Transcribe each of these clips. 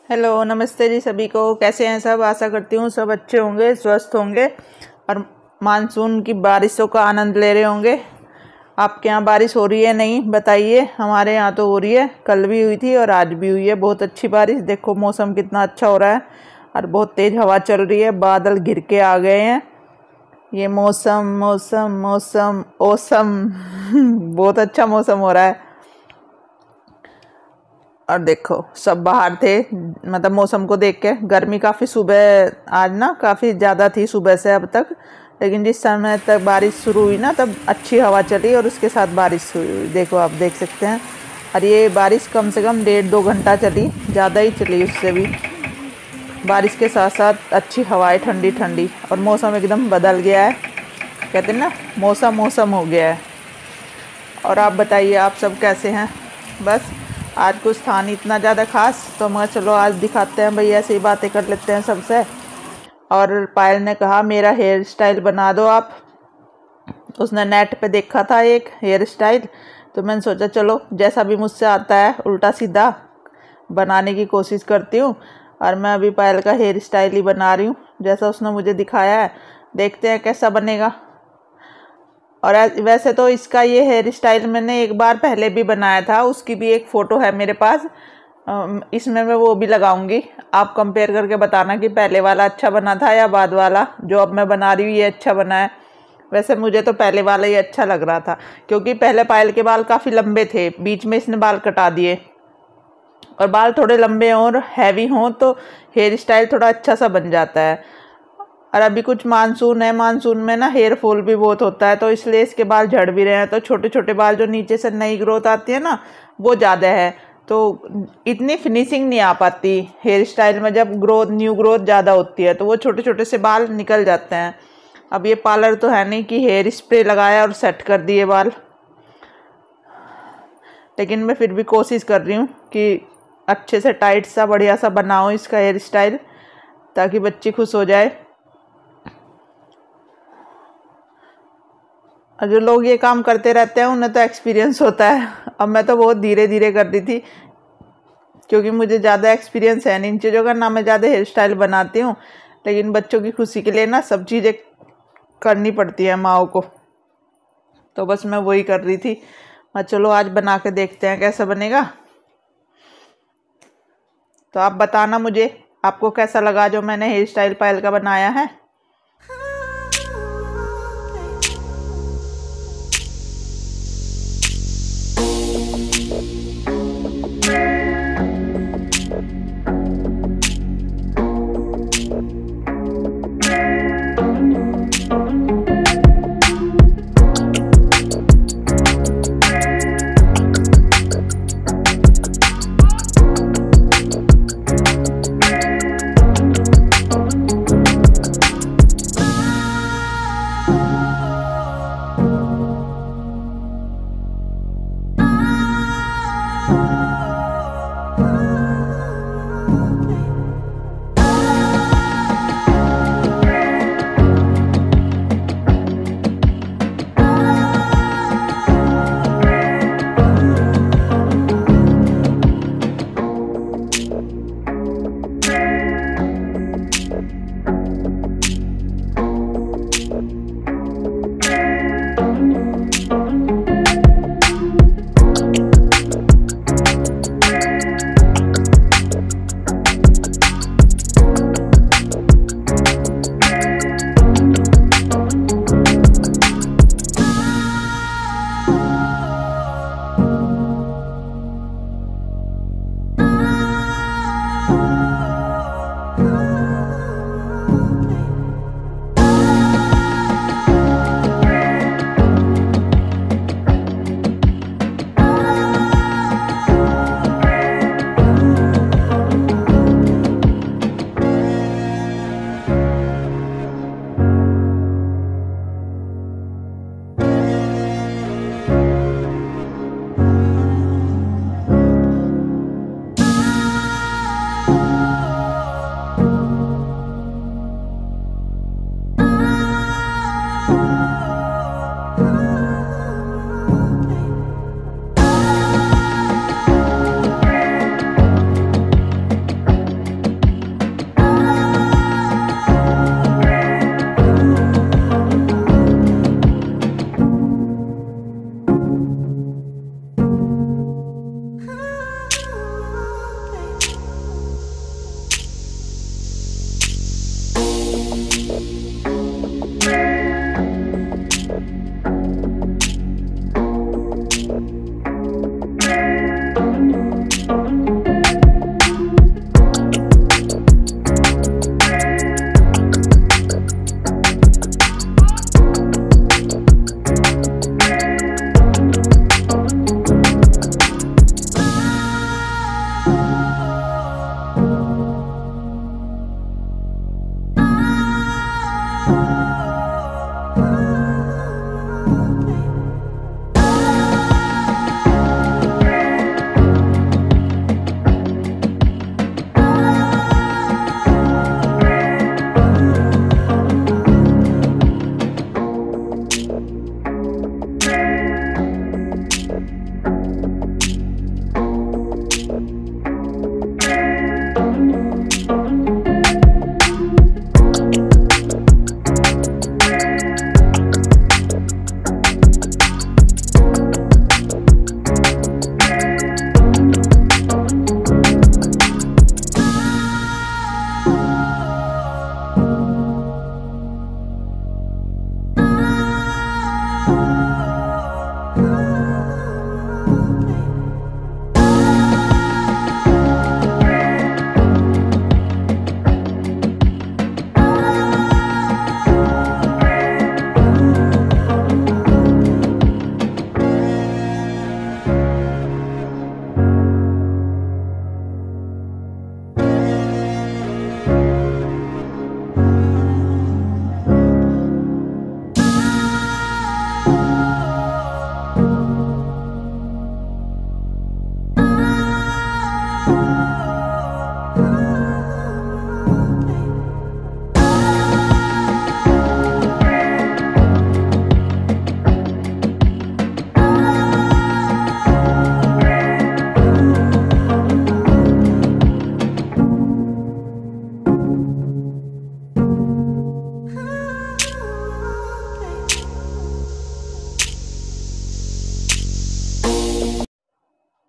Hello, नमस्ते जी सभी को। कैसे हैं सब? आशा करती हूँ सब अच्छे होंगे, स्वस्थ होंगे और मानसून की बारिशों का आनंद ले रहे होंगे। आपके यहाँ बारिश हो रही है? नहीं बताइए। हमारे यहाँ तो हो रही है, कल भी हुई थी और आज भी हुई है बहुत अच्छी बारिश। देखो मौसम कितना अच्छा हो रहा है और बहुत तेज़ हवा चल रही है, बादल घिर के आ गए हैं। ये मौसम मौसम मौसम ओसम बहुत अच्छा मौसम हो रहा है। और देखो सब बाहर थे, मतलब मौसम को देख के। गर्मी काफ़ी सुबह आज ना काफ़ी ज़्यादा थी सुबह से अब तक, लेकिन जिस समय तक बारिश शुरू हुई ना तब अच्छी हवा चली और उसके साथ बारिश हुई। देखो आप देख सकते हैं। और ये बारिश कम से कम 1.5-2 घंटा चली, ज़्यादा ही चली उससे भी। बारिश के साथ साथ अच्छी हवाएं ठंडी ठंडी और मौसम एकदम बदल गया है। कहते हैं ना मौसम मौसम हो गया है। और आप बताइए आप सब कैसे हैं? बस आज कुछ था नहीं इतना ज़्यादा खास, तो मैं चलो आज दिखाते हैं भाई, ऐसे ही बातें कर लेते हैं सबसे। और पायल ने कहा मेरा हेयर स्टाइल बना दो आप। उसने नेट पे देखा था एक हेयर स्टाइल, तो मैंने सोचा चलो जैसा भी मुझसे आता है उल्टा सीधा बनाने की कोशिश करती हूँ। और मैं अभी पायल का हेयर स्टाइल ही बना रही हूँ जैसा उसने मुझे दिखाया है। देखते हैं कैसा बनेगा। और वैसे तो इसका ये हेयर स्टाइल मैंने एक बार पहले भी बनाया था, उसकी भी एक फ़ोटो है मेरे पास। इसमें मैं वो भी लगाऊंगी, आप कंपेयर करके बताना कि पहले वाला अच्छा बना था या बाद वाला जो अब मैं बना रही हूँ ये अच्छा बना है। वैसे मुझे तो पहले वाला ही अच्छा लग रहा था, क्योंकि पहले पायल के बाल काफ़ी लंबे थे, बीच में इसने बाल कटा दिए। और बाल थोड़े लंबे हों और हैवी हों तो हेयर स्टाइल थोड़ा अच्छा सा बन जाता है। और अभी कुछ मानसून है, मानसून में ना हेयर फॉल भी बहुत होता है, तो इसलिए इसके बाल झड़ भी रहे हैं। तो छोटे छोटे बाल जो नीचे से नई ग्रोथ आती है ना वो ज़्यादा है, तो इतनी फिनिशिंग नहीं आ पाती हेयर स्टाइल में। जब न्यू ग्रोथ ज़्यादा होती है तो वो छोटे छोटे से बाल निकल जाते हैं। अब ये पार्लर तो है नहीं कि हेयर स्प्रे लगाया और सेट कर दिए बाल, लेकिन मैं फिर भी कोशिश कर रही हूँ कि अच्छे से टाइट सा बढ़िया सा बनाऊँ इसका हेयर स्टाइल, ताकि बच्ची खुश हो जाए। और जो लोग ये काम करते रहते हैं उन्हें तो एक्सपीरियंस होता है। अब मैं तो बहुत धीरे धीरे कर दी थी, क्योंकि मुझे ज़्यादा एक्सपीरियंस है नहीं इन चीज़ों का, ना मैं ज़्यादा हेयर स्टाइल बनाती हूँ। लेकिन बच्चों की खुशी के लिए ना सब चीज़ें करनी पड़ती है माओ को, तो बस मैं वही कर रही थी। मैं चलो आज बना के देखते हैं कैसा बनेगा। तो आप बताना मुझे आपको कैसा लगा जो मैंने हेयर स्टाइल पायल का बनाया है।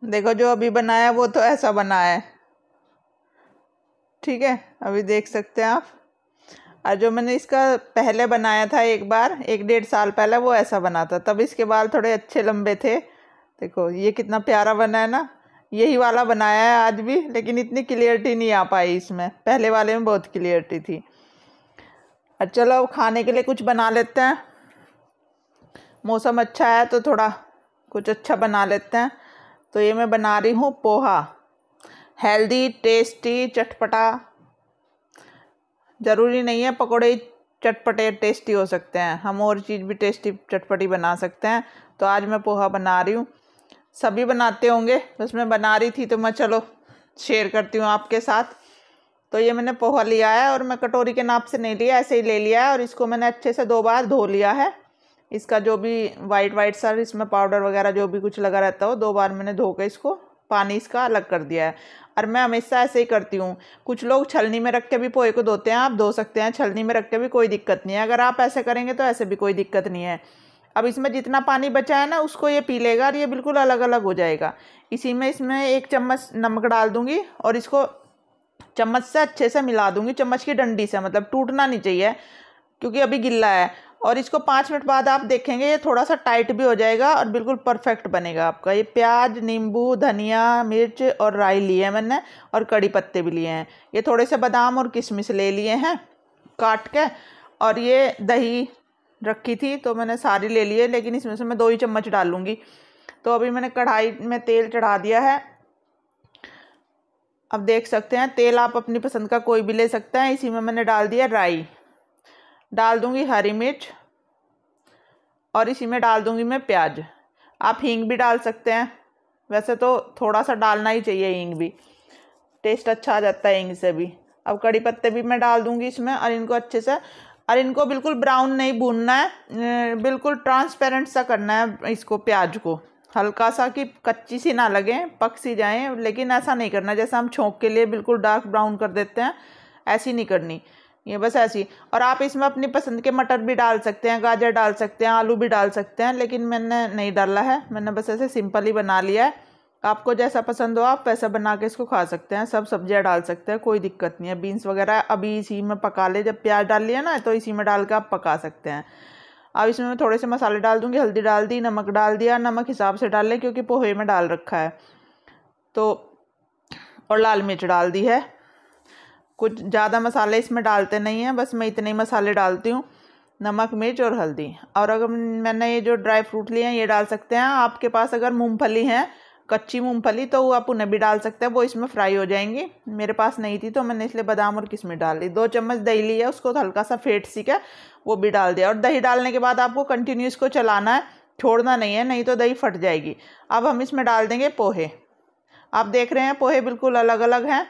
देखो जो अभी बनाया वो तो ऐसा बना है, ठीक है, अभी देख सकते हैं आप। और जो मैंने इसका पहले बनाया था एक बार 1-1.5 साल पहले, वो ऐसा बना था, तब इसके बाल थोड़े अच्छे लंबे थे। देखो ये कितना प्यारा बना है ना। यही वाला बनाया है आज भी, लेकिन इतनी क्लियरिटी नहीं आ पाई इसमें, पहले वाले में बहुत क्लियरिटी थी। और चलो अब खाने के लिए कुछ बना लेते हैं। मौसम अच्छा है तो थोड़ा कुछ अच्छा बना लेते हैं। तो ये मैं बना रही हूँ पोहा, हेल्दी, टेस्टी, चटपटा। ज़रूरी नहीं है पकौड़े चटपटे टेस्टी हो सकते हैं, हम और चीज़ भी टेस्टी चटपटी बना सकते हैं। तो आज मैं पोहा बना रही हूँ। सभी बनाते होंगे, बस मैं बना रही थी तो मैं चलो शेयर करती हूँ आपके साथ। तो ये मैंने पोहा लिया है और मैं कटोरी के नाप से नहीं लिया, ऐसे ही ले लिया है। और इसको मैंने अच्छे से 2 बार धो लिया है। इसका जो भी वाइट सा इसमें पाउडर वगैरह जो भी कुछ लगा रहता हो, 2 बार मैंने धो के इसको पानी इसका अलग कर दिया है। और मैं हमेशा ऐसे ही करती हूँ। कुछ लोग छलनी में रख के भी पोहे को धोते हैं, आप धो सकते हैं छलनी में रख के भी, कोई दिक्कत नहीं है। अगर आप ऐसे करेंगे तो ऐसे भी कोई दिक्कत नहीं है। अब इसमें जितना पानी बचा है ना उसको ये पी लेगा और ये बिल्कुल अलग अलग हो जाएगा। इसी में इसमें 1 चम्मच नमक डाल दूँगी और इसको चम्मच से अच्छे से मिला दूँगी, चम्मच की डंडी से, मतलब टूटना नहीं चाहिए क्योंकि अभी गिल्ला है। और इसको 5 मिनट बाद आप देखेंगे ये थोड़ा सा टाइट भी हो जाएगा और बिल्कुल परफेक्ट बनेगा आपका। ये प्याज, नींबू, धनिया, मिर्च और राई लिए हैं मैंने, और कड़ी पत्ते भी लिए हैं। ये थोड़े से बादाम और किशमिश ले लिए हैं काट के। और ये दही रखी थी तो मैंने सारी ले ली है, लेकिन इसमें से मैं 2 ही चम्मच डालूँगी। तो अभी मैंने कढ़ाई में तेल चढ़ा दिया है। अब देख सकते हैं तेल आप अपनी पसंद का कोई भी ले सकते हैं। इसी में मैंने डाल दिया राई, डाल दूंगी हरी मिर्च, और इसी में डाल दूंगी मैं प्याज। आप हींग भी डाल सकते हैं, वैसे तो थोड़ा सा डालना ही चाहिए हींग भी, टेस्ट अच्छा आ जाता है हींग से भी। अब कड़ी पत्ते भी मैं डाल दूंगी इसमें, और इनको अच्छे से, और इनको बिल्कुल ब्राउन नहीं भूनना है, बिल्कुल ट्रांसपेरेंट सा करना है इसको, प्याज को हल्का सा कि कच्ची सी ना लगे, पक सी जाएँ। लेकिन ऐसा नहीं करना जैसा हम छोंक के लिए बिल्कुल डार्क ब्राउन कर देते हैं, ऐसी नहीं करनी, ये बस ऐसी। और आप इसमें अपनी पसंद के मटर भी डाल सकते हैं, गाजर डाल सकते हैं, आलू भी डाल सकते हैं, लेकिन मैंने नहीं डाला है, मैंने बस ऐसे सिंपल ही बना लिया है। आपको जैसा पसंद हो आप वैसा बना के इसको खा सकते हैं। सब सब्जियां डाल सकते हैं, कोई दिक्कत नहीं है। बीन्स वगैरह अभी इसी में पका ले, जब प्याज डाल लिया ना तो इसी में डाल के आप पका सकते हैं। अब इसमें मैं थोड़े से मसाले डाल दूँगी, हल्दी डाल दी, नमक डाल दिया, नमक हिसाब से डाल लें क्योंकि पोहे में डाल रखा है तो, और लाल मिर्च डाल दी है। कुछ ज़्यादा मसाले इसमें डालते नहीं हैं, बस मैं इतने ही मसाले डालती हूँ, नमक, मिर्च और हल्दी। और अगर मैंने ये जो ड्राई फ्रूट लिए हैं ये डाल सकते हैं। आपके पास अगर मूंगफली है, कच्ची मूंगफली, तो वो आप उन्हें भी डाल सकते हैं, वो इसमें फ्राई हो जाएंगी। मेरे पास नहीं थी तो मैंने इसलिए बादाम और किशमिश डाल दी। 2 चम्मच दही ली है, उसको हल्का सा फेंट सी के वो भी डाल दिया। और दही डालने के बाद आपको कंटिन्यू इसको चलाना है, छोड़ना नहीं है, नहीं तो दही फट जाएगी। अब हम इसमें डाल देंगे पोहे। आप देख रहे हैं पोहे बिल्कुल अलग अलग हैं,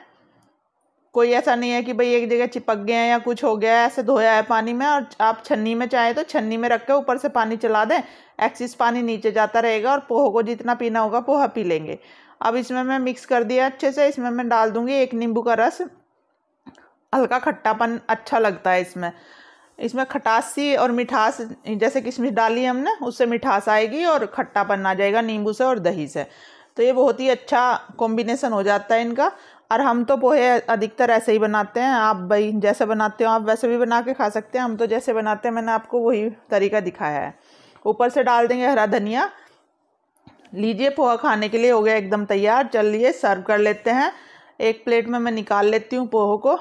कोई ऐसा नहीं है कि भाई एक जगह चिपक गए हैं या कुछ हो गया है, ऐसे धोया है पानी में। और आप छन्नी में चाहे तो छन्नी में रख के ऊपर से पानी चला दें, एक्सिस पानी नीचे जाता रहेगा और पोहा को जितना पीना होगा पोहा पी लेंगे। अब इसमें मैं मिक्स कर दिया अच्छे से। इसमें मैं डाल दूंगी 1 नींबू का रस, हल्का खट्टापन अच्छा लगता है इसमें। इसमें खटास सी और मिठास, जैसे किशमिश डाली हमने उससे मिठास आएगी और खट्टापन आ जाएगा नींबू से और दही से। तो ये बहुत ही अच्छा कॉम्बिनेशन हो जाता है इनका। और हम तो पोहे अधिकतर ऐसे ही बनाते हैं, आप भाई जैसे बनाते हो आप वैसे भी बना के खा सकते हैं। हम तो जैसे बनाते हैं मैंने आपको वही तरीका दिखाया है। ऊपर से डाल देंगे हरा धनिया। लीजिए पोहा खाने के लिए हो गया एकदम तैयार। चलिए सर्व कर लेते हैं। एक प्लेट में मैं निकाल लेती हूँ पोहे को।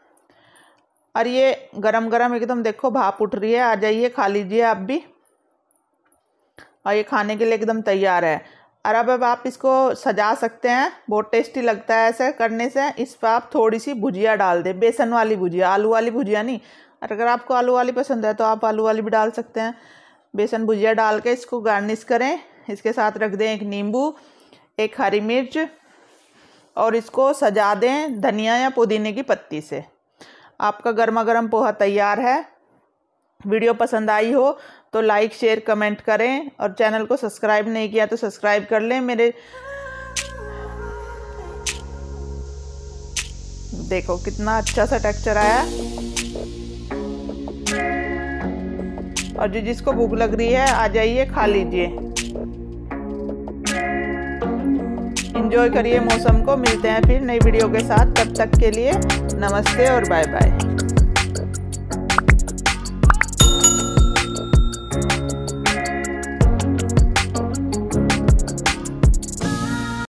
और ये गरम गरम एकदम देखो भाप उठ रही है, आ जाइए खा लीजिए आप भी। और ये खाने के लिए एकदम तैयार है। और अब आप इसको सजा सकते हैं, बहुत टेस्टी लगता है ऐसे करने से। इस पर आप थोड़ी सी भुजिया डाल दें, बेसन वाली भुजिया, आलू वाली भुजिया नहीं। और अगर आपको आलू वाली पसंद है तो आप आलू वाली भी डाल सकते हैं। बेसन भुजिया डाल के इसको गार्निश करें। इसके साथ रख दें 1 नींबू, 1 हरी मिर्च, और इसको सजा दें धनिया या पुदीने की पत्ती से। आपका गर्मा गर्म पोहा तैयार है। वीडियो पसंद आई हो तो लाइक, शेयर, कमेंट करें, और चैनल को सब्सक्राइब नहीं किया तो सब्सक्राइब कर लें। मेरे देखो कितना अच्छा सा टेक्सचर आया। और जो जिसको भूख लग रही है आ जाइए खा लीजिए। एंजॉय करिए मौसम को। मिलते हैं फिर नई वीडियो के साथ, तब तक के लिए नमस्ते और बाय बाय।